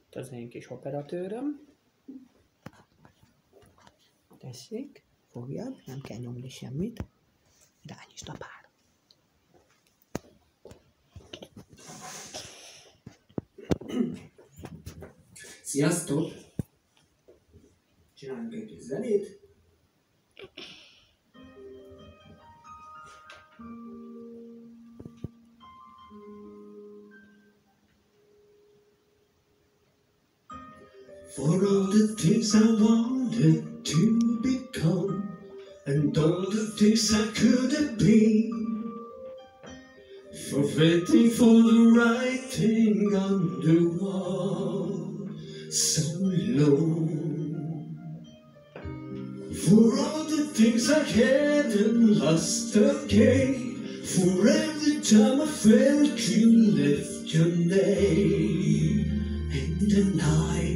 Az én kis operatőröm. Tessék, fogjad, nem kell nyomni semmit. Irányítsd a pár. Sziasztok! Csináljunk egy kis zenét. For all the things I wanted to become, and all the things I could have been, for waiting for the right thing on the wall, so long. For all the things I had and lost again, for every time I felt you left your name in the night.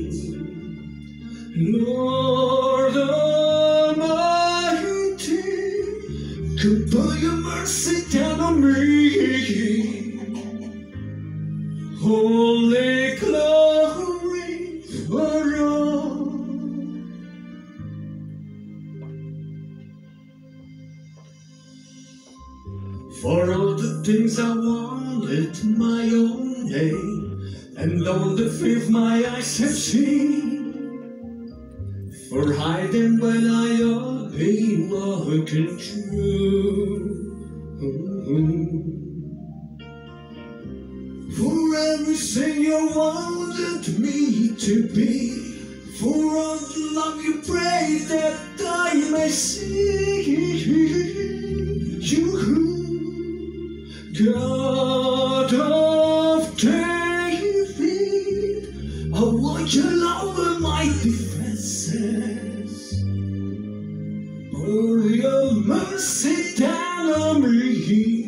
Lord Almighty, come pour your mercy down on me. Holy glory for all. For all the things I wanted, my own name, and all the faith my eyes have seen, for hiding when I ought be walking through. For everything you wanted me to be, for all the love you prayed that I may see. You, God of David, I want your love and my defenses. Pour your mercy down on me.